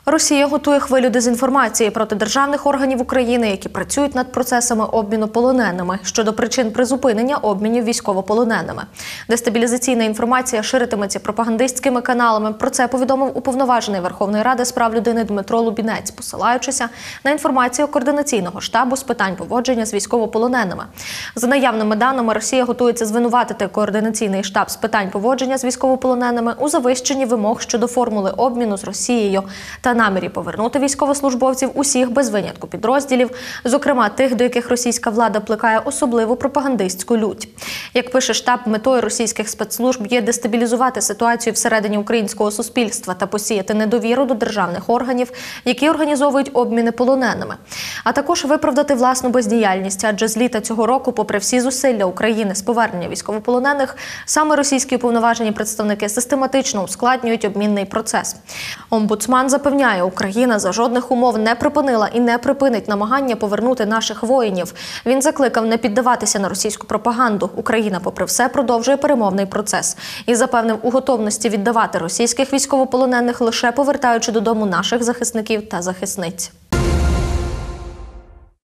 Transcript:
Росія готує хвилю дезінформації проти державних органів України, які працюють над процесами обміну полоненими, щодо причин призупинення обмінів військовополоненими. Дестабілізаційна інформація ширитиметься пропагандистськими каналами. Про це повідомив уповноважений Верховної Ради з прав людини Дмитро Лубінець, посилаючися на інформацію Координаційного штабу з питань поводження з військовополоненими. За наявними даними, Росія готується звинуватити Координаційний штаб з питань поводження з військовополоненими у завищенні вимог щодо формули обміну з Росією та намірі повернути військовослужбовців усіх без винятку підрозділів, зокрема тих, до яких російська влада плекає особливу пропагандистську лють. Як пише штаб, метою російських спецслужб є дестабілізувати ситуацію всередині українського суспільства та посіяти недовіру до державних органів, які організовують обміни полоненими, а також виправдати власну бездіяльність, адже з літа цього року, попри всі зусилля України з повернення військовополонених, саме російські уповноважені представники систематично ускладнюють обмінний процес. Омбудсман запевняє, Україна за жодних умов не припинила і не припинить намагання повернути наших воїнів. Він закликав не піддаватися на російську пропаганду. Україна, попри все, продовжує перемовний процес і запевнив у готовності віддавати російських військовополонених, лише повертаючи додому наших захисників та захисниць.